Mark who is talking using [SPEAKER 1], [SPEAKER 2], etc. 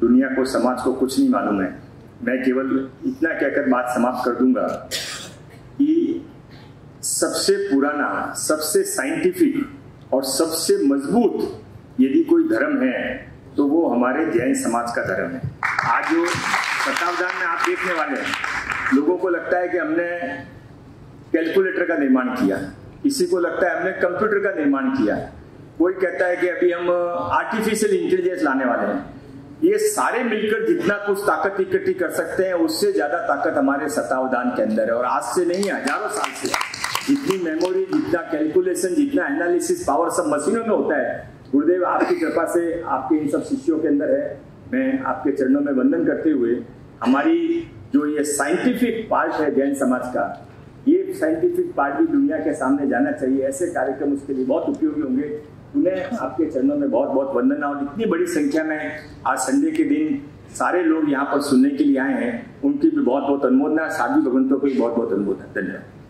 [SPEAKER 1] दुनिया को, समाज को कुछ नहीं मालूम है। मैं केवल इतना कहकर बात समाप्त कर दूंगा कि सबसे पुराना, सबसे साइंटिफिक और सबसे मजबूत यदि कोई धर्म है तो वो हमारे जैन समाज का धर्म है। आज जो शतावधान में आप देखने वाले हैं, लोगों को लगता है कि हमने कैलकुलेटर का निर्माण किया, किसी को लगता है हमने कंप्यूटर का निर्माण किया, कोई कहता है कि अभी हम आर्टिफिशियल इंटेलिजेंस लाने वाले हैं। ये सारे मिलकर जितना कुछ ताकत इकट्ठी कर सकते हैं उससे ज्यादा ताकत हमारे शतावधान के अंदर है। और आज से नहीं, हजारों साल से जितनी मेमोरी, जितना कैलकुलेशन, जितना एनालिसिस पावर सब मशीनों में होता है। गुरुदेव आपकी कृपा से आपके इन सब शिष्यों के अंदर है। मैं आपके चरणों में वंदन करते हुए हमारी जो ये साइंटिफिक पार्ट है जैन समाज का, ये साइंटिफिक पार्ट भी दुनिया के सामने जाना चाहिए। ऐसे कार्यक्रम उसके लिए बहुत उपयोगी होंगे। उन्हें आपके चरणों में बहुत बहुत वंदना। और इतनी बड़ी संख्या में आज संडे के दिन सारे लोग यहाँ पर सुनने के लिए आए हैं, उनकी भी बहुत बहुत अनुमोदना। साधु भगवंतों को भी बहुत बहुत अनुमोदना। धन्यवाद।